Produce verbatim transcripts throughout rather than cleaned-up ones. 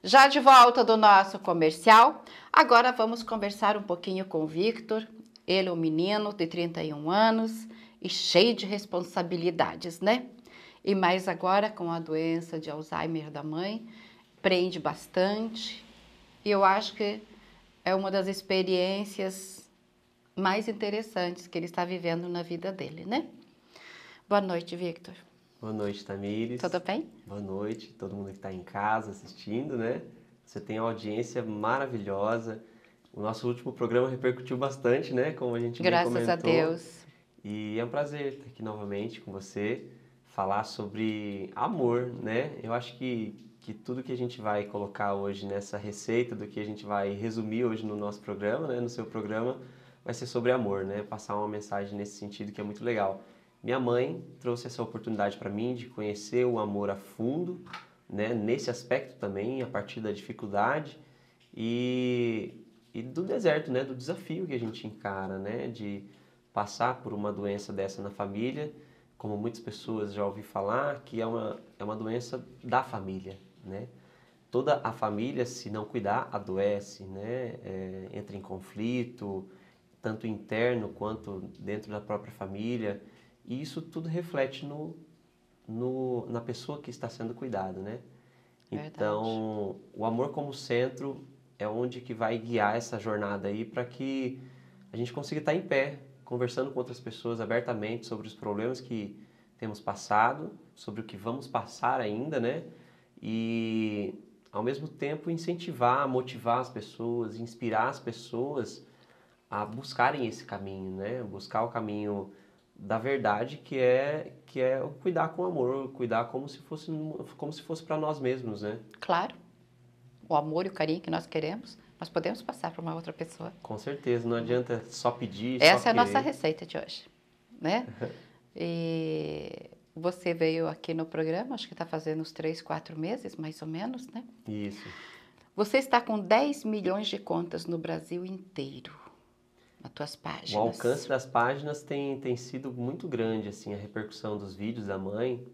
Já de volta do nosso comercial, agora vamos conversar um pouquinho com o Victor. Ele é um menino de trinta e um anos e cheio de responsabilidades, né? E mais agora com a doença de Alzheimer da mãe, prende bastante. E eu acho que é uma das experiências mais interessantes que ele está vivendo na vida dele, né? Boa noite, Victor. Boa noite, Tamires. Tudo bem? Boa noite, todo mundo que está em casa assistindo, né? Você tem uma audiência maravilhosa. O nosso último programa repercutiu bastante, né? Como a gente bem comentou. Graças a Deus. E é um prazer estar aqui novamente com você, falar sobre amor, né? Eu acho que, que tudo que a gente vai colocar hoje nessa receita, do que a gente vai resumir hoje no nosso programa, né? No seu programa, vai ser sobre amor, né? Passar uma mensagem nesse sentido que é muito legal. Minha mãe trouxe essa oportunidade para mim de conhecer o amor a fundo, né? Nesse aspecto também, a partir da dificuldade e, e do deserto, né? Do desafio que a gente encara, né? De passar por uma doença dessa na família, como muitas pessoas já ouvi falar, que é uma, é uma doença da família, né? Toda a família, se não cuidar, adoece, né? É, entra em conflito, tanto interno quanto dentro da própria família. E isso tudo reflete no, no, na pessoa que está sendo cuidada, né? Verdade. Então, o amor como centro é onde que vai guiar essa jornada aí para que a gente consiga estar em pé, conversando com outras pessoas abertamente sobre os problemas que temos passado, sobre o que vamos passar ainda, né? E, ao mesmo tempo, incentivar, motivar as pessoas, inspirar as pessoas a buscarem esse caminho, né? Buscar o caminho da verdade, que é que é cuidar com amor, cuidar como se fosse como se fosse para nós mesmos, né? Claro, o amor e o carinho que nós queremos, nós podemos passar para uma outra pessoa. Com certeza, não adianta só pedir, Essa só é a nossa querer. receita de hoje, né? E você veio aqui no programa, acho que está fazendo uns três, quatro meses, mais ou menos, né? Isso. Você está com dez milhões de contas no Brasil inteiro, nas tuas O páginas. alcance das páginas tem, tem sido muito grande, assim, a repercussão dos vídeos da mãe,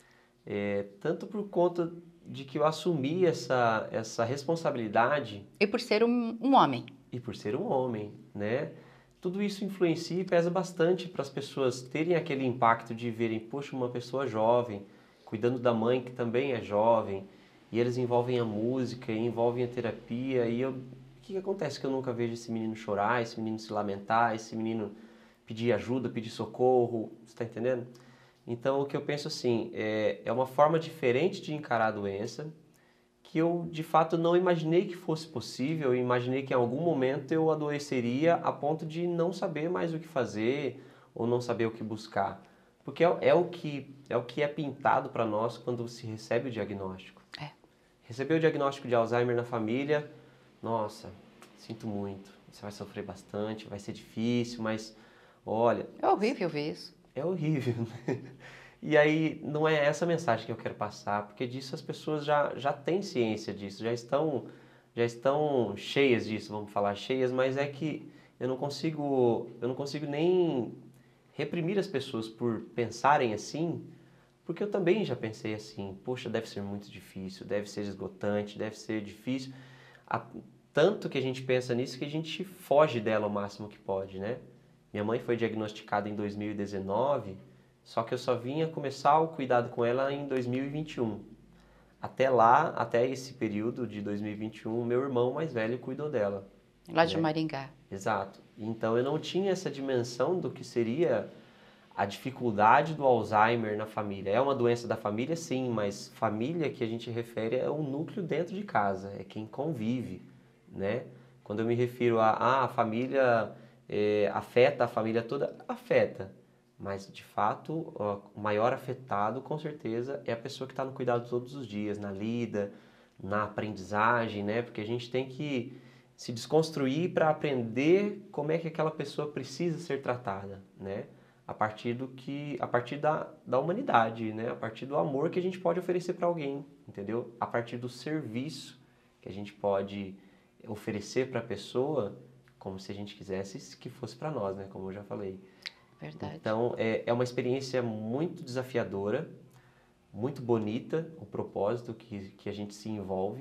é, tanto por conta de que eu assumi essa, essa responsabilidade E por ser um, um homem. e por ser um homem, né? Tudo isso influencia e pesa bastante para as pessoas terem aquele impacto de verem, poxa, uma pessoa jovem, cuidando da mãe que também é jovem, e eles envolvem a música, e envolvem a terapia, e eu, o que, que acontece que eu nunca vejo esse menino chorar, esse menino se lamentar, esse menino pedir ajuda, pedir socorro, você está entendendo? Então, o que eu penso assim, é, é uma forma diferente de encarar a doença, que eu de fato não imaginei que fosse possível, eu imaginei que em algum momento eu adoeceria a ponto de não saber mais o que fazer ou não saber o que buscar. Porque é, é o, que, é o que é pintado para nós quando se recebe o diagnóstico. É. Receber o diagnóstico de Alzheimer na família, nossa, sinto muito, você vai sofrer bastante, vai ser difícil, mas olha... É horrível ver isso. É horrível, né? E aí, não é essa a mensagem que eu quero passar, porque disso as pessoas já, já têm ciência disso, já estão, já estão cheias disso, vamos falar cheias, mas é que eu não consigo, eu não consigo nem reprimir as pessoas por pensarem assim, porque eu também já pensei assim, poxa, deve ser muito difícil, deve ser esgotante, deve ser difícil. Há tanto que a gente pensa nisso que a gente foge dela o máximo que pode, né? Minha mãe foi diagnosticada em dois mil e dezenove, só que eu só vinha começar o cuidado com ela em dois mil e vinte e um. Até lá, até esse período de dois mil e vinte e um, meu irmão mais velho cuidou dela. Lá de né? Maringá. Exato. Então eu não tinha essa dimensão do que seria a dificuldade do Alzheimer na família. É uma doença da família, sim, mas família que a gente refere é o núcleo dentro de casa, é quem convive, né? Quando eu me refiro a, ah, a família é, afeta a família toda, afeta. Mas, de fato, o maior afetado, com certeza, é a pessoa que está no cuidado todos os dias, na lida, na aprendizagem, né? Porque a gente tem que se desconstruir para aprender como é que aquela pessoa precisa ser tratada, né? A partir do que, a partir da, da humanidade, né? A partir do amor que a gente pode oferecer para alguém, entendeu? A partir do serviço que a gente pode oferecer para a pessoa, como se a gente quisesse que fosse para nós, né? Como eu já falei. Verdade. Então, é, é uma experiência muito desafiadora, muito bonita, o propósito que, que a gente se envolve,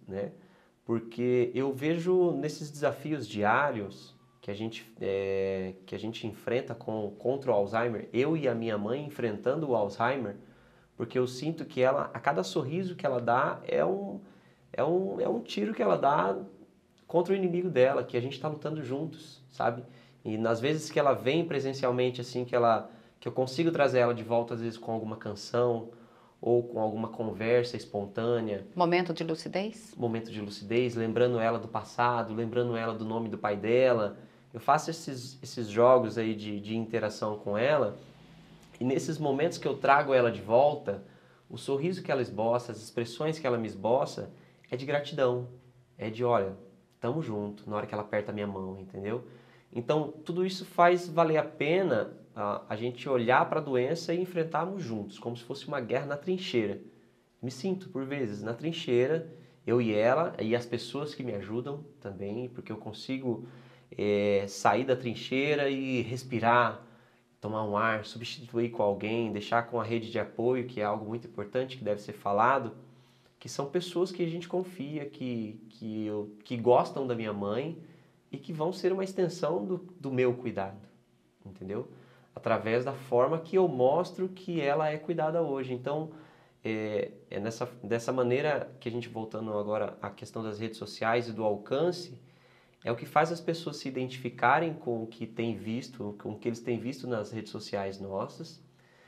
né? Porque eu vejo nesses desafios diários que a gente, é, que a gente enfrenta com, contra o Alzheimer, eu e a minha mãe enfrentando o Alzheimer, porque eu sinto que ela, a cada sorriso que ela dá é um, é um, é um tiro que ela dá contra o inimigo dela, que a gente está lutando juntos, sabe? E nas vezes que ela vem presencialmente, assim, que, ela, que eu consigo trazer ela de volta, às vezes com alguma canção ou com alguma conversa espontânea. Momento de lucidez? Momento de lucidez, lembrando ela do passado, lembrando ela do nome do pai dela. Eu faço esses, esses jogos aí de, de interação com ela, e nesses momentos que eu trago ela de volta, o sorriso que ela esboça, as expressões que ela me esboça, é de gratidão, é de, olha, tamo junto, na hora que ela aperta a minha mão, entendeu? Então, tudo isso faz valer a pena a, a gente olhar para a doença e enfrentarmos juntos, como se fosse uma guerra na trincheira. Me sinto, por vezes, na trincheira, eu e ela, e as pessoas que me ajudam também, porque eu consigo é, sair da trincheira e respirar, tomar um ar, substituir com alguém, deixar com a rede de apoio, que é algo muito importante, que deve ser falado, que são pessoas que a gente confia, que, que, eu, que gostam da minha mãe e que vão ser uma extensão do, do meu cuidado, entendeu? Através da forma que eu mostro que ela é cuidada hoje. Então, é, é nessa, dessa maneira que a gente, voltando agora à questão das redes sociais e do alcance, é o que faz as pessoas se identificarem com o que tem visto, com o que eles têm visto nas redes sociais nossas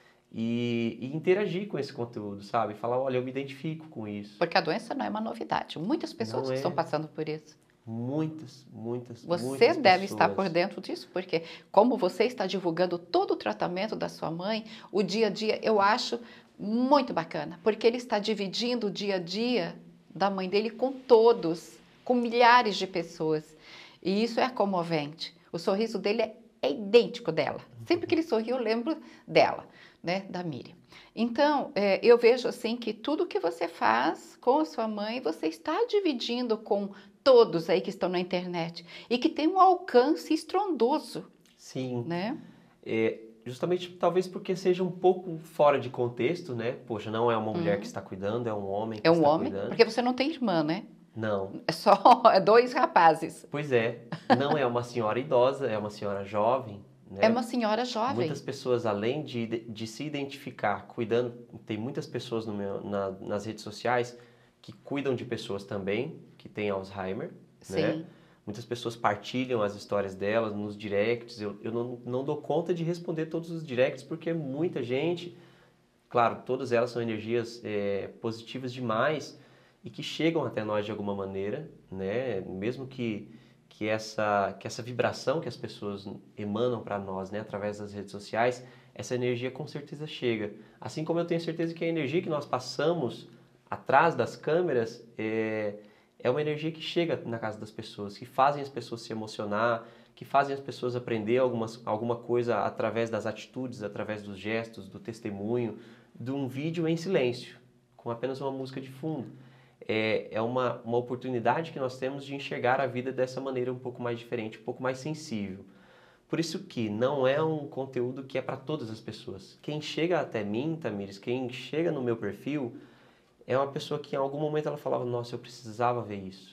e, e interagir com esse conteúdo, sabe? Falar, olha, eu me identifico com isso. Porque a doença não é uma novidade. Muitas pessoas Não é. estão passando por isso. Muitas, muitas, Você muitas deve pessoas. estar por dentro disso, porque como você está divulgando todo o tratamento da sua mãe, o dia a dia, eu acho muito bacana, porque ele está dividindo o dia a dia da mãe dele com todos, com milhares de pessoas. E isso é comovente. O sorriso dele é, é idêntico dela. Sempre que ele sorri, eu lembro dela, né, da Miriam. Então, é, eu vejo assim que tudo que você faz com a sua mãe, você está dividindo com todos aí que estão na internet e que tem um alcance estrondoso. Sim. Né? É, justamente talvez porque seja um pouco fora de contexto, né? Poxa, não é uma mulher Uhum. que está cuidando, é um homem que é um está homem, cuidando. Porque você não tem irmã, né? Não. É só dois rapazes. Pois é, não é uma senhora idosa, é uma senhora jovem, né? É uma senhora jovem. Muitas pessoas, além de, de se identificar cuidando, tem muitas pessoas no meu, na, nas redes sociais que cuidam de pessoas também que têm Alzheimer, Sim. né? Muitas pessoas partilham as histórias delas nos directs. Eu, eu não, não dou conta de responder todos os directs porque é muita gente. Claro, todas elas são energias é, positivas demais e que chegam até nós de alguma maneira, né? Mesmo que, que, essa, que essa vibração que as pessoas emanam para nós, né? Através das redes sociais, essa energia com certeza chega. Assim como eu tenho certeza que a energia que nós passamos atrás das câmeras é, é uma energia que chega na casa das pessoas, que fazem as pessoas se emocionar, que fazem as pessoas aprender algumas, alguma coisa através das atitudes, através dos gestos, do testemunho, de um vídeo em silêncio, com apenas uma música de fundo. É, é uma, uma oportunidade que nós temos de enxergar a vida dessa maneira um pouco mais diferente, um pouco mais sensível. Por isso que não é um conteúdo que é para todas as pessoas. Quem chega até mim, Tamires, quem chega no meu perfil, é uma pessoa que em algum momento ela falava, nossa, eu precisava ver isso.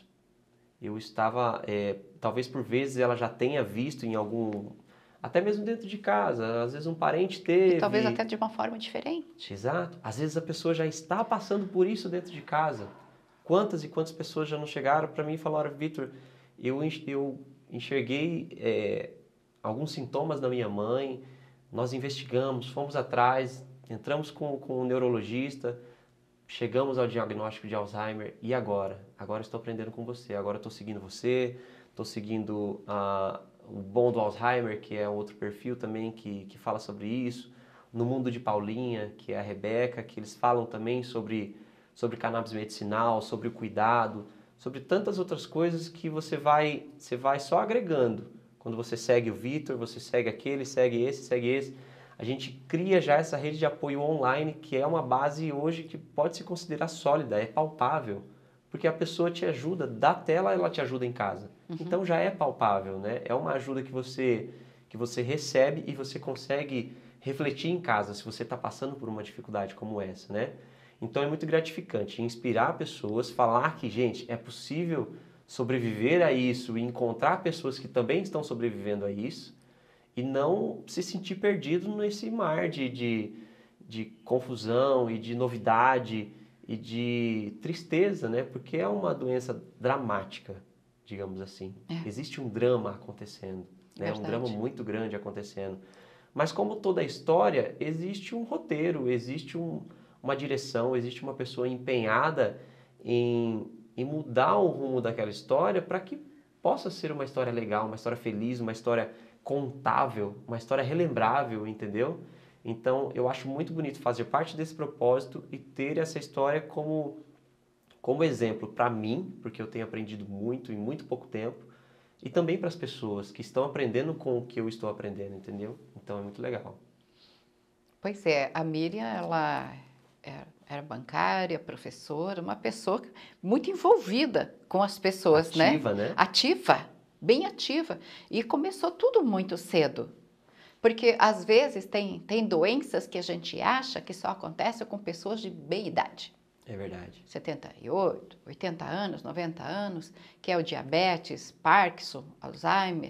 Eu estava, é, talvez por vezes ela já tenha visto em algum, até mesmo dentro de casa, às vezes um parente teve. E talvez até de uma forma diferente. Exato. Às vezes a pessoa já está passando por isso dentro de casa. Quantas e quantas pessoas já não chegaram para mim e falaram, Vitor, eu, eu enxerguei é, alguns sintomas da minha mãe, nós investigamos, fomos atrás, entramos com, com um neurologista, chegamos ao diagnóstico de Alzheimer e agora? Agora estou aprendendo com você, agora estou seguindo você, estou seguindo uh, o Bom do Alzheimer, que é outro perfil também que, que fala sobre isso, No Mundo de Paulinha, que é a Rebeca, que eles falam também sobre, sobre cannabis medicinal, sobre o cuidado, sobre tantas outras coisas que você vai, você vai só agregando. Quando você segue o Vitor, você segue aquele, segue esse, segue esse. A gente cria já essa rede de apoio online, que é uma base hoje que pode se considerar sólida, é palpável. Porque a pessoa te ajuda, da tela ela te ajuda em casa. Uhum. Então já é palpável, né? É uma ajuda que você, que você recebe e você consegue refletir em casa se você está passando por uma dificuldade como essa, né? Então é muito gratificante inspirar pessoas, falar que, gente, é possível sobreviver a isso e encontrar pessoas que também estão sobrevivendo a isso e não se sentir perdido nesse mar de, de, de confusão e de novidade e de tristeza, né? Porque é uma doença dramática, digamos assim. É. Existe um drama acontecendo, né? Um drama Verdade. muito grande acontecendo. Mas como toda história, existe um roteiro, existe um, uma direção, existe uma pessoa empenhada em, em mudar o rumo daquela história para que possa ser uma história legal, uma história feliz, uma história contável, uma história relembrável, entendeu? Então, eu acho muito bonito fazer parte desse propósito e ter essa história como, como exemplo para mim, porque eu tenho aprendido muito em muito pouco tempo, e também para as pessoas que estão aprendendo com o que eu estou aprendendo, entendeu? Então, é muito legal. Pois é, a Miriam, ela era, era bancária, professora, uma pessoa muito envolvida com as pessoas, Ativa, né? né? Ativa, bem ativa. E começou tudo muito cedo. Porque, às vezes, tem, tem doenças que a gente acha que só acontecem com pessoas de bem idade. É verdade. setenta e oito, oitenta anos, noventa anos, que é o diabetes, Parkinson, Alzheimer.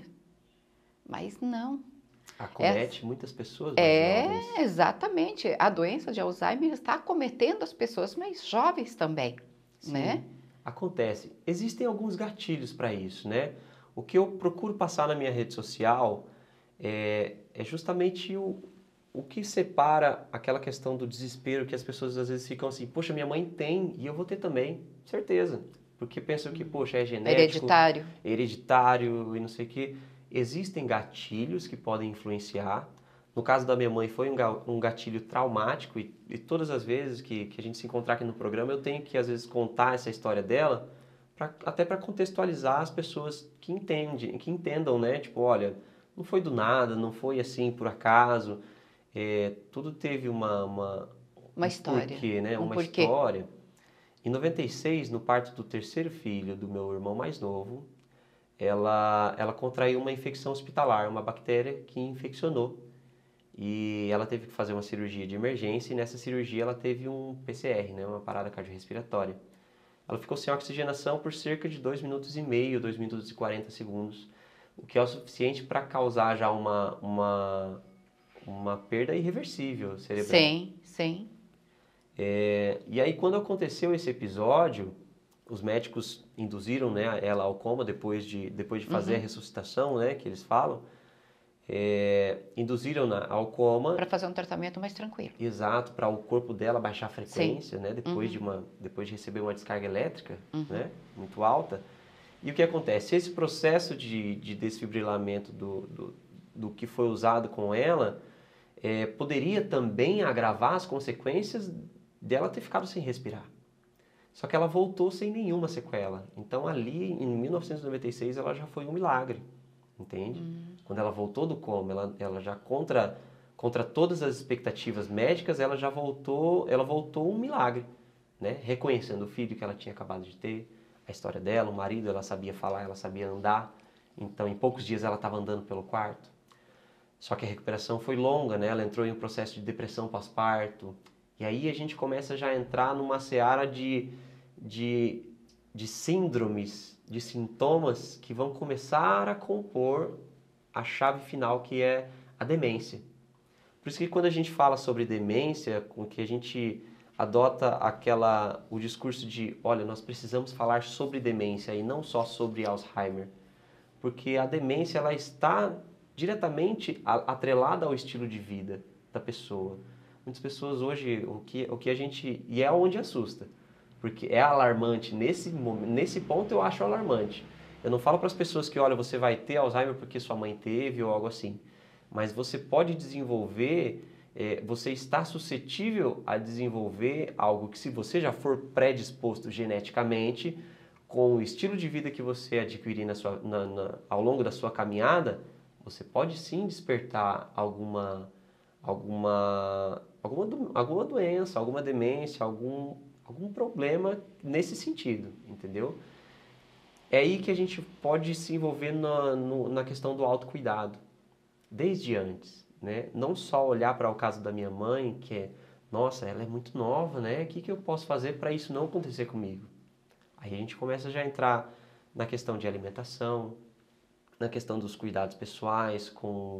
Mas não. Acomete muitas pessoas mais É, jovens. exatamente. A doença de Alzheimer está acometendo as pessoas mais jovens também, Sim, né? acontece. Existem alguns gatilhos para isso, né? O que eu procuro passar na minha rede social é, é justamente o, o que separa aquela questão do desespero que as pessoas às vezes ficam assim, poxa, minha mãe tem e eu vou ter também, certeza. Porque pensam que, poxa, é genético, Hereditário. hereditário e não sei o quê. Existem gatilhos que podem influenciar. No caso da minha mãe foi um ga- um gatilho traumático e, e todas as vezes que, que a gente se encontrar aqui no programa eu tenho que às vezes contar essa história dela pra, até para contextualizar as pessoas que entendem, que entendam, né? Tipo, olha, não foi do nada, não foi assim por acaso, é, tudo teve uma, uma, Uma um história. porquê, né? Um Uma porquê. história. Em noventa e seis, no parto do terceiro filho do meu irmão mais novo, ela, ela contraiu uma infecção hospitalar, uma bactéria que infeccionou. E ela teve que fazer uma cirurgia de emergência e nessa cirurgia ela teve um P C R, né, uma parada cardiorrespiratória. Ela ficou sem oxigenação por cerca de dois minutos e meio, dois minutos e quarenta segundos, o que é o suficiente para causar já uma, uma, uma perda irreversível cerebral. Sim, sim. É, e aí quando aconteceu esse episódio, os médicos induziram, né, ela ao coma depois de, depois de fazer Uhum. a ressuscitação, né, que eles falam, é, induziram-na ao coma. Para fazer um tratamento mais tranquilo. Exato, para o corpo dela baixar a frequência, Sim. né? Depois, Uhum. de uma, depois de receber uma descarga elétrica, Uhum. né? Muito alta. E o que acontece? Esse processo de, de desfibrilamento do, do, do que foi usado com ela é, poderia também agravar as consequências dela ter ficado sem respirar. Só que ela voltou sem nenhuma sequela. Então ali, em mil novecentos e noventa e seis, ela já foi um milagre, entende? Uhum. Quando ela voltou do coma, ela, ela já contra, contra todas as expectativas médicas, ela já voltou, ela voltou um milagre, né? Reconhecendo o filho que ela tinha acabado de ter, a história dela, o marido, ela sabia falar, ela sabia andar. Então, em poucos dias ela estava andando pelo quarto. Só que a recuperação foi longa, né? Ela entrou em um processo de depressão pós-parto. E aí a gente começa já a entrar numa seara de, de, de síndromes, de sintomas que vão começar a compor a chave final, que é a demência. Por isso que quando a gente fala sobre demência, com que a gente adota aquela, o discurso de, olha, nós precisamos falar sobre demência e não só sobre Alzheimer. Porque a demência ela está diretamente atrelada ao estilo de vida da pessoa. Muitas pessoas hoje, o que, o que a gente... E é onde assusta. Porque é alarmante. Nesse, nesse ponto eu acho alarmante. Eu não falo para as pessoas que, olha, você vai ter Alzheimer porque sua mãe teve ou algo assim. Mas você pode desenvolver, é, você está suscetível a desenvolver algo que se você já for predisposto geneticamente, com o estilo de vida que você adquirir na sua, na, na, ao longo da sua caminhada, você pode sim despertar alguma, alguma, alguma, alguma doença, alguma demência, algum, algum problema nesse sentido, entendeu? É aí que a gente pode se envolver na, no, na questão do autocuidado, desde antes, né? Não só olhar para o caso da minha mãe, que é Nossa, ela é muito nova, né? O que, que eu posso fazer para isso não acontecer comigo? Aí a gente começa já a entrar na questão de alimentação, na questão dos cuidados pessoais, com,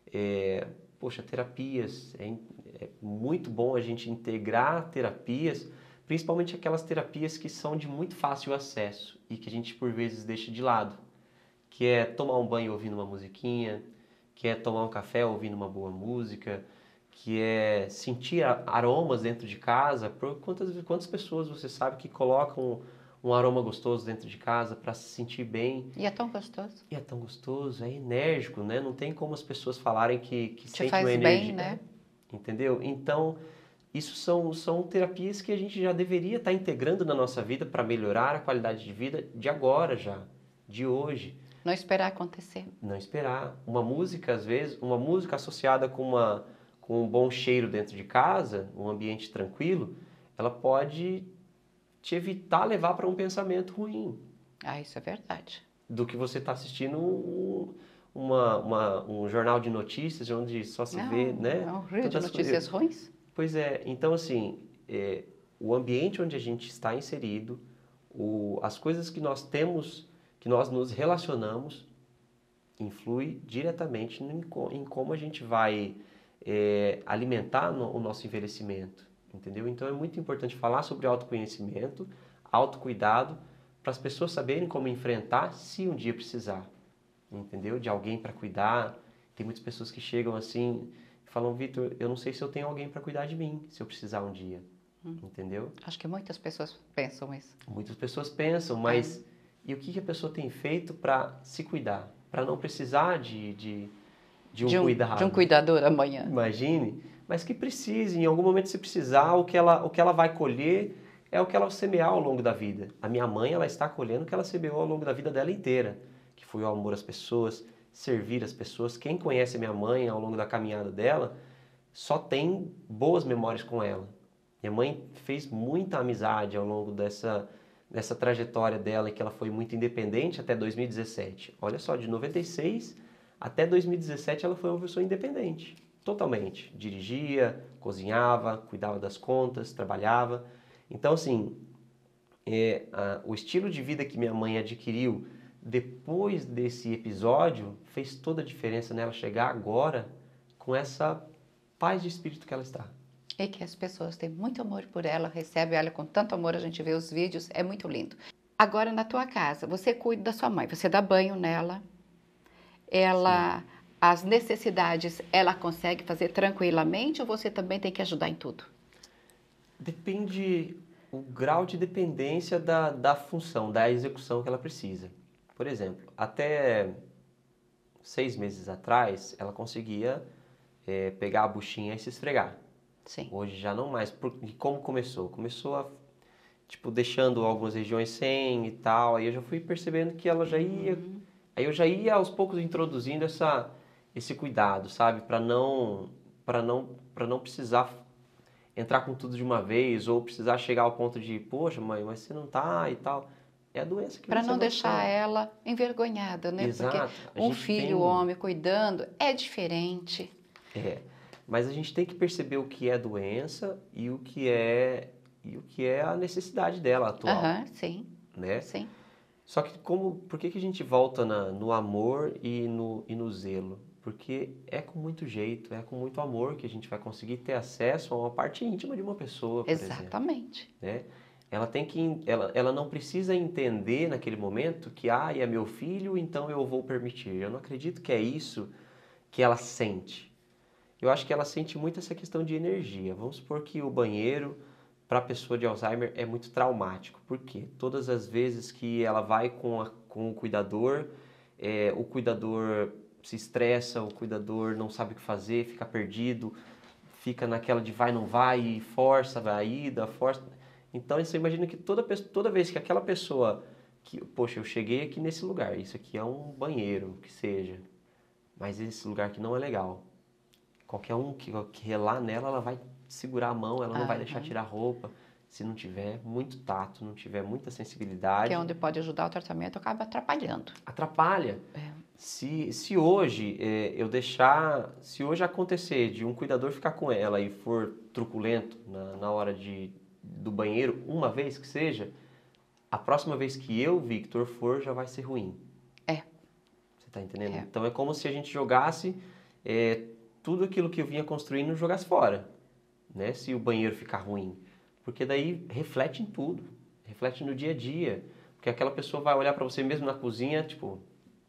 é, poxa, terapias. É, é muito bom a gente integrar terapias, principalmente aquelas terapias que são de muito fácil acesso e que a gente por vezes deixa de lado, que é tomar um banho ouvindo uma musiquinha, que é tomar um café ouvindo uma boa música, que é sentir aromas dentro de casa. Por quantas, quantas pessoas você sabe que colocam um aroma gostoso dentro de casa para se sentir bem? E é tão gostoso. E é tão gostoso, é enérgico, né? Não tem como as pessoas falarem que, que Te sentem faz uma energia, bem, né? entendeu? Então, isso são, são terapias que a gente já deveria estar integrando na nossa vida para melhorar a qualidade de vida de agora já, de hoje. Não esperar acontecer. Não esperar. Uma música, às vezes, uma música associada com, uma, com um bom cheiro dentro de casa, um ambiente tranquilo, ela pode te evitar levar para um pensamento ruim. Ah, isso é verdade. Do que você está assistindo um, uma, uma, um jornal de notícias onde só se Não, vê, né? é um rio de tantas notícias coisas. ruins. Pois é, então assim, é, o ambiente onde a gente está inserido, o, as coisas que nós temos, que nós nos relacionamos, influi diretamente em, em como a gente vai é, alimentar no, o nosso envelhecimento, entendeu? Então é muito importante falar sobre autoconhecimento, autocuidado, para as pessoas saberem como enfrentar se um dia precisar, entendeu? De alguém para cuidar. Tem muitas pessoas que chegam assim e falam, Vitor, eu não sei se eu tenho alguém para cuidar de mim, se eu precisar um dia, hum. entendeu? Acho que muitas pessoas pensam isso. Muitas pessoas pensam, mas é. E o que, que a pessoa tem feito para se cuidar? Para não precisar de, de, de um, de um cuidado. De um cuidador amanhã. Imagine, mas que precise, em algum momento se precisar, o que ela, o que ela vai colher é o que ela semear ao longo da vida. A minha mãe, ela está colhendo o que ela semeou ao longo da vida dela inteira, que foi o amor às pessoas, servir as pessoas. Quem conhece a minha mãe ao longo da caminhada dela, só tem boas memórias com ela. Minha mãe fez muita amizade ao longo dessa, dessa trajetória dela, em que ela foi muito independente até dois mil e dezessete. Olha só, de noventa e seis até dois mil e dezessete ela foi uma pessoa independente, totalmente. Dirigia, cozinhava, cuidava das contas, trabalhava. Então, assim, é, a, o estilo de vida que minha mãe adquiriu depois desse episódio fez toda a diferença nela chegar agora com essa paz de espírito que ela está. E que as pessoas têm muito amor por ela, recebem ela com tanto amor, a gente vê os vídeos, é muito lindo. Agora, na tua casa, você cuida da sua mãe, você dá banho nela, ela, Sim. as necessidades, ela consegue fazer tranquilamente ou você também tem que ajudar em tudo? Depende o grau de dependência da, da função, da execução que ela precisa. Por exemplo, até seis meses atrás, ela conseguia é, pegar a buchinha e se esfregar. Sim. Hoje já não mais. Porque como começou? Começou a, tipo, deixando algumas regiões sem e tal. Aí eu já fui percebendo que ela já ia... Uhum. Aí eu já ia aos poucos introduzindo essa, esse cuidado, sabe? Para não, para não, para não precisar entrar com tudo de uma vez ou precisar chegar ao ponto de, poxa, mãe, mas você não tá e tal. É a doença que Para não deixar ela envergonhada, né? Exato. Porque um filho, tem... homem, cuidando é diferente. É. Mas a gente tem que perceber o que é doença e o que é, e o que é a necessidade dela atual. Aham, sim. Né? Sim. Só que como, por que, que a gente volta na, no amor e no, e no zelo? Porque é com muito jeito, é com muito amor que a gente vai conseguir ter acesso a uma parte íntima de uma pessoa, por Exatamente. exemplo. Né? Ela, tem que, ela, ela não precisa entender naquele momento que ah, é meu filho, então eu vou permitir. Eu não acredito que é isso que ela sente. Eu acho que ela sente muito essa questão de energia. Vamos supor que o banheiro, para a pessoa de Alzheimer, é muito traumático. Por quê? Todas as vezes que ela vai com, a, com o cuidador, é, o cuidador se estressa, o cuidador não sabe o que fazer, fica perdido, fica naquela de vai, não vai, e força a ida, força... Então, você imagina que toda, toda vez que aquela pessoa... que poxa, eu cheguei aqui nesse lugar, isso aqui é um banheiro, que seja, mas esse lugar aqui não é legal. Qualquer um que, que relar nela, ela vai segurar a mão, ela não ah, vai deixar tirar a roupa. Se não tiver muito tato, não tiver muita sensibilidade... Que é onde pode ajudar o tratamento, acaba atrapalhando. Atrapalha. É. Se, se hoje é, eu deixar, se hoje acontecer de um cuidador ficar com ela e for truculento na, na hora de, do banheiro, uma vez que seja, a próxima vez que eu, Victor, for, já vai ser ruim. É. Você tá entendendo? É. Então é como se a gente jogasse é, tudo aquilo que eu vinha construindo, jogasse fora, né? Se o banheiro ficar ruim. Porque daí reflete em tudo, reflete no dia a dia. Porque aquela pessoa vai olhar para você mesmo na cozinha, tipo...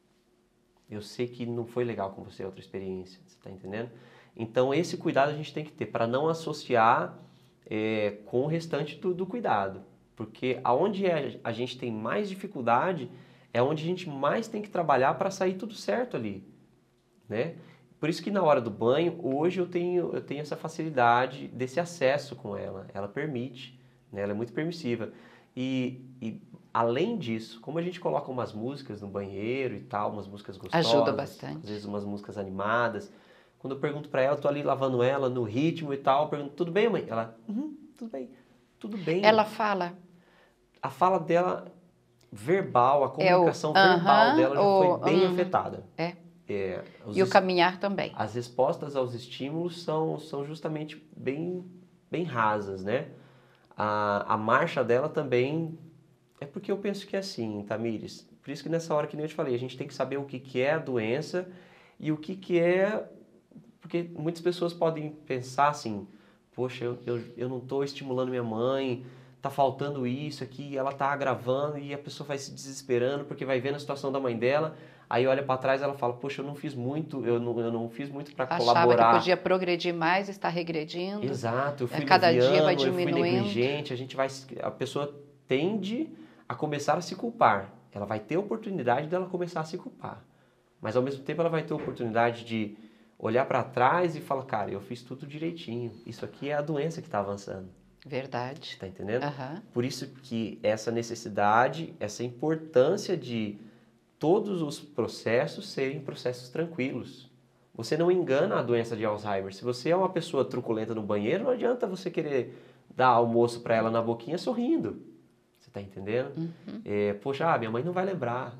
Eu sei que não foi legal com você, outra experiência, você está entendendo? Então, esse cuidado a gente tem que ter para não associar é, com o restante do, do cuidado. Porque aonde é, a gente tem mais dificuldade é onde a gente mais tem que trabalhar para sair tudo certo ali, né? Por isso que na hora do banho, hoje eu tenho, eu tenho essa facilidade desse acesso com ela. Ela permite, né? Ela é muito permissiva. E... e além disso, como a gente coloca umas músicas no banheiro e tal, umas músicas gostosas, ajuda bastante. Às vezes umas músicas animadas. Quando eu pergunto pra ela, eu tô ali lavando ela no ritmo e tal, eu pergunto, tudo bem, mãe? Ela, uhum, tudo bem, tudo bem. Ela fala? A fala dela verbal, a É o, comunicação verbal uh-huh, dela já o, foi bem um, afetada. É. É, E o caminhar também. As respostas aos estímulos são, são justamente bem, bem rasas, né? A, a marcha dela também... É porque eu penso que é assim, Tamires. Por isso que nessa hora que nem eu te falei, a gente tem que saber o que, que é a doença e o que, que é... Porque muitas pessoas podem pensar assim, poxa, eu, eu, eu não estou estimulando minha mãe, tá faltando isso aqui, ela tá agravando e a pessoa vai se desesperando porque vai vendo a situação da mãe dela, aí olha para trás e ela fala, poxa, eu não fiz muito, eu não, eu não fiz muito para colaborar. Achava que podia progredir mais, está regredindo. Exato, eu fui cada leviano, dia vai eu fui diminuindo. negligente, a gente vai... A pessoa tende... a começar a se culpar. Ela vai ter a oportunidade dela começar a se culpar. Mas ao mesmo tempo ela vai ter a oportunidade de olhar para trás e falar, cara, eu fiz tudo direitinho. Isso aqui é a doença que está avançando. Verdade. Tá entendendo? Uhum. Por isso que essa necessidade, essa importância de todos os processos serem processos tranquilos. Você não engana a doença de Alzheimer. Se você é uma pessoa truculenta no banheiro, não adianta você querer dar almoço para ela na boquinha sorrindo. Você tá entendendo? Uhum. É, poxa, ah, minha mãe não vai lembrar.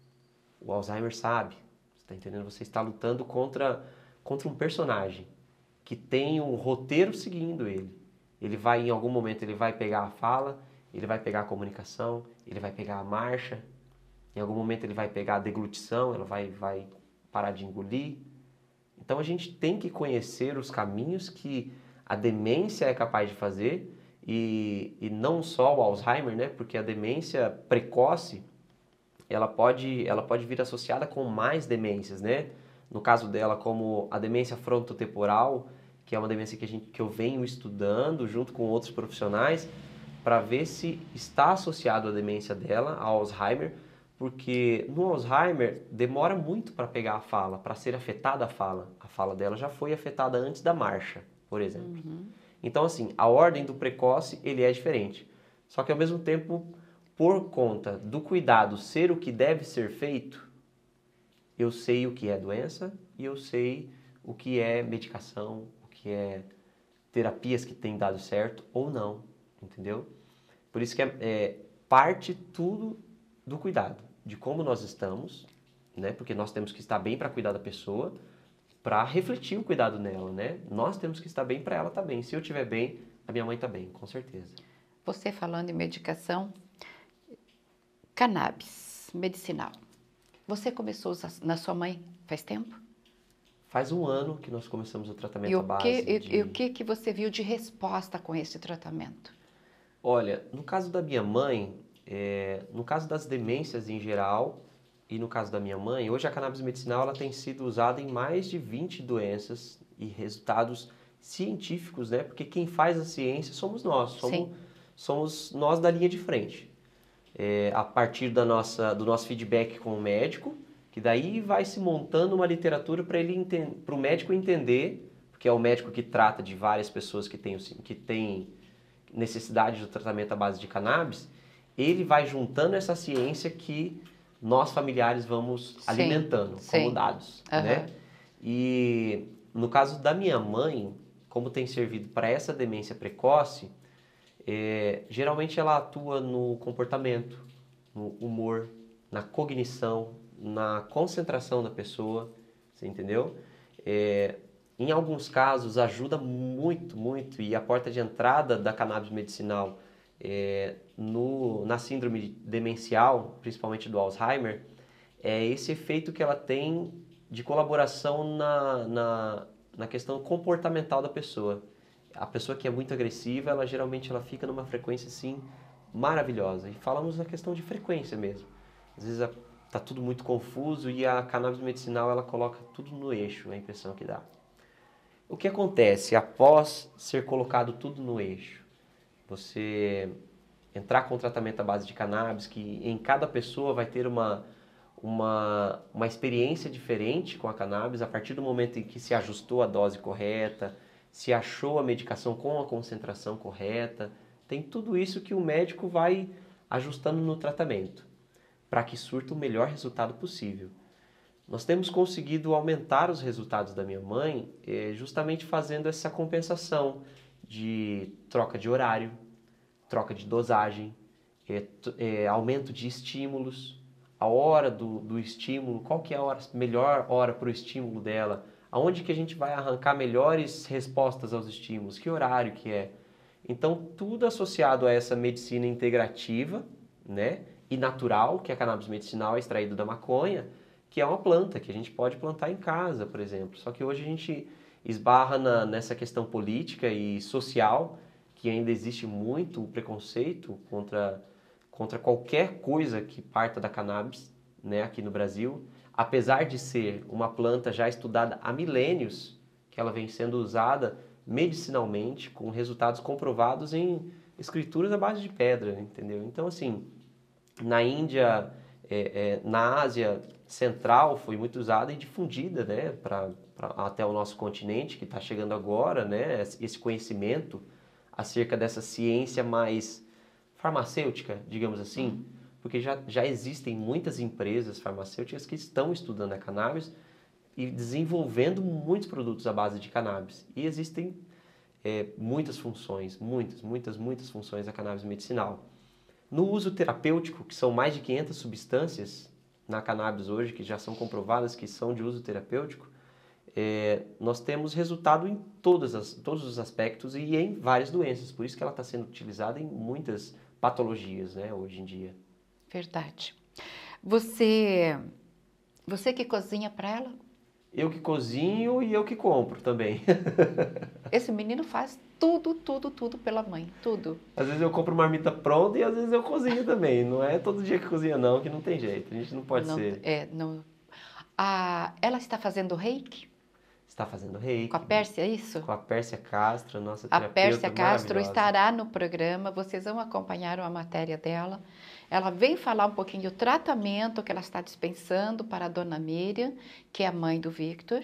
O Alzheimer sabe. Você tá entendendo? Você está lutando contra, contra um personagem que tem um roteiro seguindo ele. Ele vai, em algum momento, ele vai pegar a fala, ele vai pegar a comunicação, ele vai pegar a marcha, em algum momento ele vai pegar a deglutição, ela vai, vai parar de engolir. Então a gente tem que conhecer os caminhos que a demência é capaz de fazer. E, e não só o Alzheimer, né? Porque a demência precoce, ela pode, ela pode vir associada com mais demências, né? No caso dela, como a demência frontotemporal, que é uma demência que, a gente, que eu venho estudando junto com outros profissionais, para ver se está associado a demência dela, ao Alzheimer, porque no Alzheimer demora muito para pegar a fala, para ser afetada a fala. A fala dela já foi afetada antes da marcha, por exemplo. Uhum. Então, assim, a ordem do precoce, ele é diferente. Só que, ao mesmo tempo, por conta do cuidado ser o que deve ser feito, eu sei o que é doença e eu sei o que é medicação, o que é terapias que têm dado certo ou não, entendeu? Por isso que é, é parte tudo do cuidado, de como nós estamos, né? Porque nós temos que estar bem para cuidar da pessoa, para refletir o cuidado nela, né? Nós temos que estar bem para ela estar bem. Se eu estiver bem, a minha mãe está bem, com certeza. Você falando em medicação, cannabis medicinal. Você começou a usar na sua mãe faz tempo? Faz um ano que nós começamos o tratamento e à o base que, de... E, e o que, que você viu de resposta com esse tratamento? Olha, no caso da minha mãe, é, no caso das demências em geral, e no caso da minha mãe, hoje a cannabis medicinal ela tem sido usada em mais de vinte doenças e resultados científicos, né? Porque quem faz a ciência somos nós, somos, somos nós da linha de frente. É, a partir da nossa, do nosso feedback com o médico, que daí vai se montando uma literatura para ele para o médico entender, porque é o médico que trata de várias pessoas que têm, que têm necessidade do tratamento à base de cannabis, ele vai juntando essa ciência que nós familiares vamos sim, alimentando sim. como dados, uhum. né? E no caso da minha mãe, como tem servido para essa demência precoce, é, geralmente ela atua no comportamento, no humor, na cognição, na concentração da pessoa, você entendeu? É, em alguns casos ajuda muito, muito, e a porta de entrada da cannabis medicinal é, no, na síndrome demencial, principalmente do Alzheimer, é esse efeito que ela tem de colaboração na, na, na questão comportamental da pessoa. A pessoa que é muito agressiva, ela geralmente ela fica numa frequência assim maravilhosa. E falamos na questão de frequência mesmo. Às vezes está tudo muito confuso e a cannabis medicinal ela coloca tudo no eixo, a impressão que dá. O que acontece após ser colocado tudo no eixo? Você entrar com tratamento à base de cannabis, que em cada pessoa vai ter uma, uma, uma experiência diferente com a cannabis, a partir do momento em que se ajustou a dose correta, se achou a medicação com a concentração correta, tem tudo isso que o médico vai ajustando no tratamento, para que surta o melhor resultado possível. Nós temos conseguido aumentar os resultados da minha mãe eh, justamente fazendo essa compensação de troca de horário, troca de dosagem, eh, eh, aumento de estímulos, a hora do, do estímulo, qual que é a hora, melhor hora para o estímulo dela, aonde que a gente vai arrancar melhores respostas aos estímulos, que horário que é. Então, tudo associado a essa medicina integrativa, né, e natural, que a cannabis medicinal é extraído da maconha, que é uma planta que a gente pode plantar em casa, por exemplo. Só que hoje a gente esbarra na, nessa questão política e social, que ainda existe muito o preconceito contra, contra qualquer coisa que parta da cannabis, né, aqui no Brasil. Apesar de ser uma planta já estudada há milênios, que ela vem sendo usada medicinalmente, com resultados comprovados em escrituras à base de pedra, entendeu? Então, assim, na Índia, é, é, na Ásia Central foi muito usada e difundida, né, pra, pra, até o nosso continente, que está chegando agora, né, esse conhecimento acerca dessa ciência mais farmacêutica, digamos assim, uhum. Porque já, já existem muitas empresas farmacêuticas que estão estudando a cannabis e desenvolvendo muitos produtos à base de cannabis. E existem é, muitas funções, muitas, muitas, muitas funções da cannabis medicinal. No uso terapêutico, que são mais de quinhentas substâncias na cannabis hoje, que já são comprovadas que são de uso terapêutico, é, nós temos resultado em todas as, todos os aspectos e em várias doenças. Por isso que ela está sendo utilizada em muitas patologias, né, hoje em dia. Verdade. Você, você que cozinha para ela? Eu que cozinho e eu que compro também. Esse menino faz tudo, tudo, tudo pela mãe, tudo. Às vezes eu compro marmita pronta e às vezes eu cozinho também. Não é todo dia que cozinha não, que não tem jeito. A gente não pode não, ser... É, não... Ah, ela está fazendo reiki? Está fazendo reiki. Com a Pérsia, é isso? Com a Pérsia Castro, nossa A terapeuta Pérsia Castro maravilhosa. estará no programa, vocês vão acompanhar a matéria dela. Ela vem falar um pouquinho do tratamento que ela está dispensando para a dona Miriam, que é a mãe do Victor,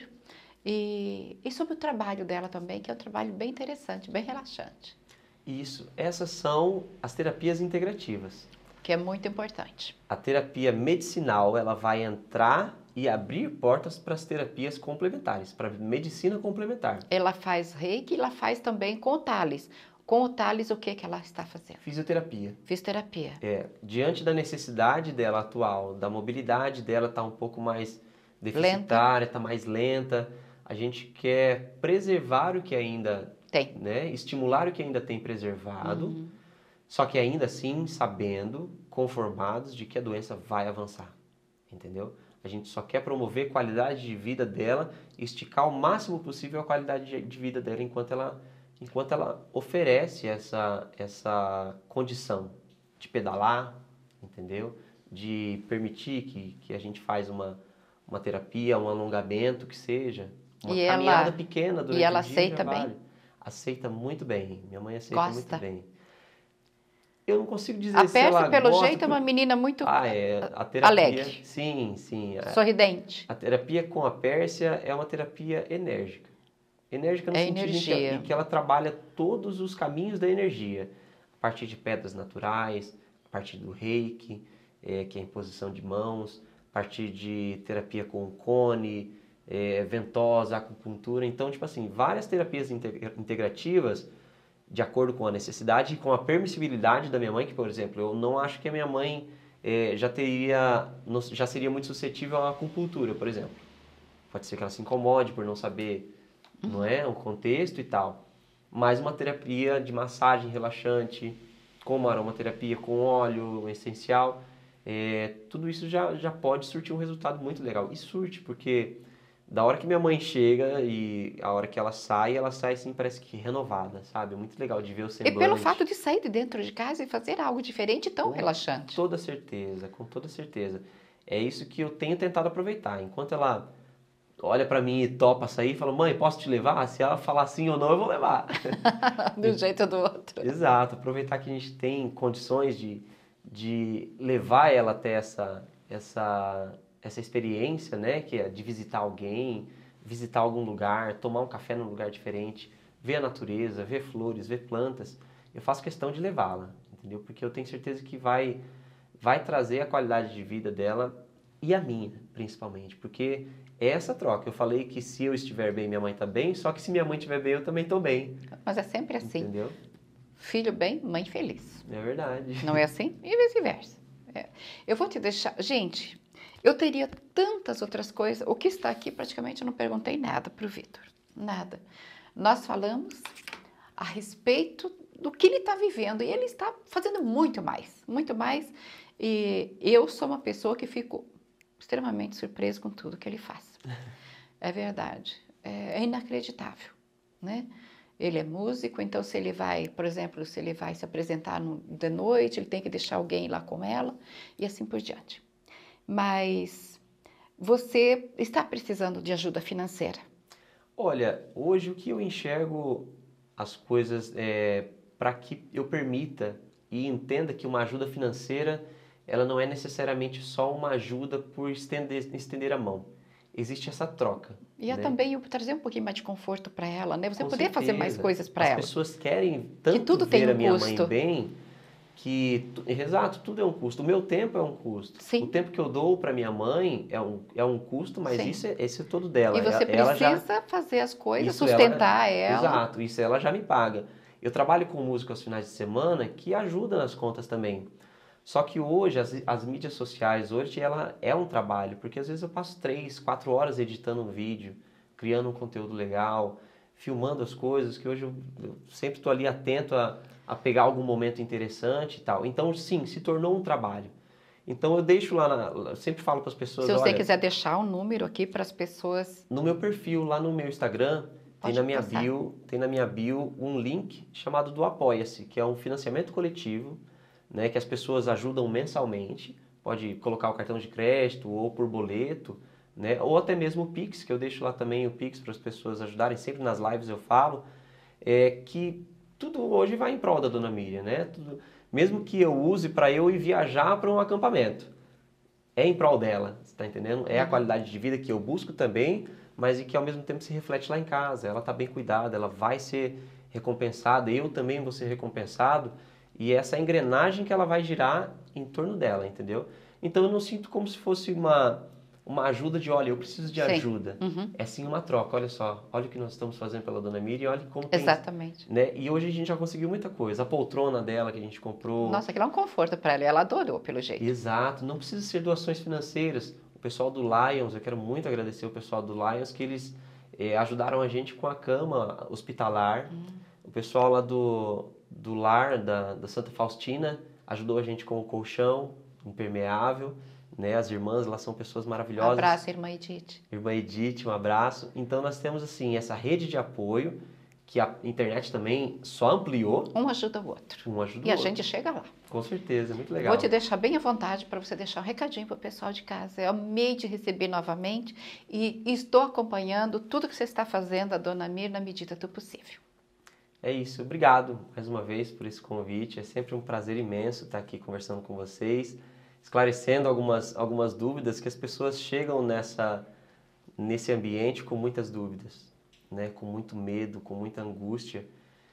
e, e sobre o trabalho dela também, que é um trabalho bem interessante, bem relaxante. Isso, essas são as terapias integrativas. Que é muito importante. A terapia medicinal, ela vai entrar e abrir portas para as terapias complementares, para a medicina complementar. Ela faz reiki e ela faz também com o Thales. Com o Thales, o que, que ela está fazendo? Fisioterapia. Fisioterapia. É, diante da necessidade dela atual, da mobilidade dela estar tá um pouco mais deficitária, está mais lenta, a gente quer preservar o que ainda tem, né, estimular o que ainda tem preservado, uhum. Só que ainda assim sabendo, conformados de que a doença vai avançar, entendeu? A gente só quer promover qualidade de vida dela, esticar o máximo possível a qualidade de vida dela enquanto ela, enquanto ela oferece essa, essa condição de pedalar, entendeu? De permitir que, que a gente faz uma, uma terapia, um alongamento, que seja, uma e caminhada ela, pequena durante e ela o dia. aceita vale. bem? Aceita muito bem. Minha mãe aceita Gosta. muito bem. Eu não consigo dizer a se ela Pérsia, pelo gosta, jeito, por... é uma menina muito ah, é, a terapia, alegre. Sim, sim. A, sorridente. A terapia com a Pérsia é uma terapia enérgica. Enérgica no é sentido energia. em que, em que ela trabalha todos os caminhos da energia. A partir de pedras naturais, a partir do reiki, é, que é a imposição de mãos, a partir de terapia com cone, é, ventosa, acupuntura. Então, tipo assim, várias terapias integrativas de acordo com a necessidade e com a permissibilidade da minha mãe, que, por exemplo, eu não acho que a minha mãe é, já teria, não- já seria muito suscetível à acupuntura, por exemplo. Pode ser que ela se incomode por não saber, não é, o contexto e tal. Mas uma terapia de massagem relaxante, como a aromaterapia com óleo essencial, é, tudo isso já, já pode surtir um resultado muito legal. E surte, porque da hora que minha mãe chega e a hora que ela sai, ela sai assim, parece que renovada, sabe? É muito legal de ver o E pelo semblante. fato de sair de dentro de casa e fazer algo diferente e tão Com relaxante. toda certeza, com toda certeza. É isso que eu tenho tentado aproveitar. Enquanto ela olha pra mim e topa sair, fala, mãe, posso te levar? Se ela falar sim ou não, eu vou levar. Do jeito do outro. Exato, aproveitar que a gente tem condições de, de levar ela até essa, essa, essa experiência, né? Que é de visitar alguém, visitar algum lugar, tomar um café num lugar diferente, ver a natureza, ver flores, ver plantas. Eu faço questão de levá-la, entendeu? Porque eu tenho certeza que vai, vai trazer a qualidade de vida dela e a minha, principalmente. Porque é essa troca. Eu falei que se eu estiver bem, minha mãe está bem, só que se minha mãe estiver bem, eu também estou bem. Mas é sempre assim. Entendeu? Filho bem, mãe feliz. É verdade. Não é assim? E vice-versa. É. Eu vou te deixar... Gente, eu teria tantas outras coisas. O que está aqui, praticamente, eu não perguntei nada para o Vitor. Nada. Nós falamos a respeito do que ele está vivendo. E ele está fazendo muito mais. Muito mais. E eu sou uma pessoa que fico extremamente surpresa com tudo que ele faz. É verdade. É, é inacreditável, né? Ele é músico, então se ele vai, por exemplo, se ele vai se apresentar no, de noite, ele tem que deixar alguém lá com ela e assim por diante. Mas você está precisando de ajuda financeira? Olha, hoje o que eu enxergo as coisas é, para que eu permita e entenda que uma ajuda financeira ela não é necessariamente só uma ajuda por estender, estender a mão. Existe essa troca. E é né? também trazer um pouquinho mais de conforto para ela, né? Você Com poder fazer mais certeza. coisas para As ela. pessoas querem tanto tudo ver tem um a minha custo. mãe bem que, tu- exato, tudo é um custo. O meu tempo é um custo. Sim. O tempo que eu dou para minha mãe é um, é um custo, mas Sim. isso é, esse é todo dela. E você ela já, precisa fazer as coisas, isso sustentar ela. Exato, isso ela já me paga. Eu trabalho com música aos finais de semana que ajuda nas contas também. Só que hoje, as, as mídias sociais, hoje ela é um trabalho, porque às vezes eu passo três, quatro horas editando um vídeo, criando um conteúdo legal, filmando as coisas, que hoje eu, eu sempre estou ali atento a, a pegar algum momento interessante e tal. Então, sim, se tornou um trabalho. Então eu deixo lá, na, eu sempre falo para as pessoas, Se você olha, quiser deixar um número aqui para as pessoas... no meu perfil, lá no meu Instagram, tem Pode na, minha passar. bio, tem na minha bio um link chamado do Apoia-se, que é um financiamento coletivo, né, que as pessoas ajudam mensalmente, pode colocar o cartão de crédito ou por boleto, né, ou até mesmo o Pix, que eu deixo lá também o Pix para as pessoas ajudarem, sempre nas lives eu falo, é que tudo hoje vai em prol da Dona Miriam, né? Tudo, mesmo que eu use para eu ir viajar para um acampamento, é em prol dela, você está entendendo? É a qualidade de vida que eu busco também, mas e que ao mesmo tempo se reflete lá em casa. Ela está bem cuidada, ela vai ser recompensada, eu também vou ser recompensado, e essa engrenagem que ela vai girar em torno dela, entendeu? Então eu não sinto como se fosse uma, uma ajuda de, olha, eu preciso de Sim. ajuda. Uhum. É sim uma troca, olha só, olha o que nós estamos fazendo pela Dona Miriam, olha como tem... Exatamente. Né? E hoje a gente já conseguiu muita coisa. A poltrona dela que a gente comprou. Nossa, aquilo é um conforto para ela. Ela adorou, pelo jeito. Exato. Não precisa ser doações financeiras. O pessoal do Lions, eu quero muito agradecer o pessoal do Lions, que eles eh, ajudaram a gente com a cama hospitalar. Hum. O pessoal lá do, do lar da, da Santa Faustina ajudou a gente com o colchão impermeável. Né? As irmãs lá são pessoas maravilhosas. Um abraço, irmã Edith. Irmã Edith, um abraço. Então nós temos assim essa rede de apoio que a internet também só ampliou. Um ajuda o outro. Um ajuda e o a outro. gente chega lá. Com certeza, muito legal. Vou te deixar bem à vontade para você deixar um recadinho para o pessoal de casa. Eu amei te receber novamente e estou acompanhando tudo que você está fazendo, a Dona Mir, na medida do possível. É isso. Obrigado mais uma vez por esse convite. É sempre um prazer imenso estar aqui conversando com vocês, esclarecendo algumas, algumas dúvidas que as pessoas chegam nessa, nesse ambiente com muitas dúvidas. Né, com muito medo, com muita angústia,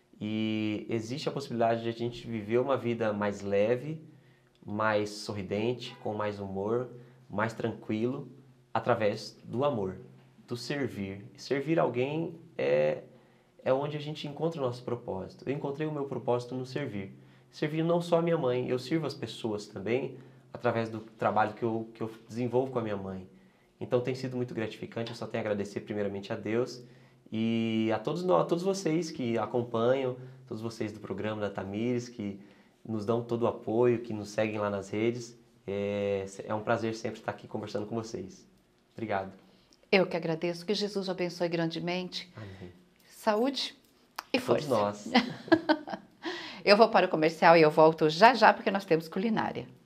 e existe a possibilidade de a gente viver uma vida mais leve, mais sorridente, com mais humor, mais tranquilo, através do amor, do servir. Servir alguém é, é onde a gente encontra o nosso propósito. Eu encontrei o meu propósito no servir. Servir não só a minha mãe, eu sirvo as pessoas também através do trabalho que eu, que eu desenvolvo com a minha mãe. Então tem sido muito gratificante, eu só tenho a agradecer primeiramente a Deus e a todos nós, a todos vocês que acompanham, todos vocês do programa da Tamires, que nos dão todo o apoio, que nos seguem lá nas redes. É, é um prazer sempre estar aqui conversando com vocês. Obrigado. Eu que agradeço, que Jesus o abençoe grandemente. Amém. Saúde e Todos força. nós. Eu vou para o comercial e eu volto já já porque nós temos culinária.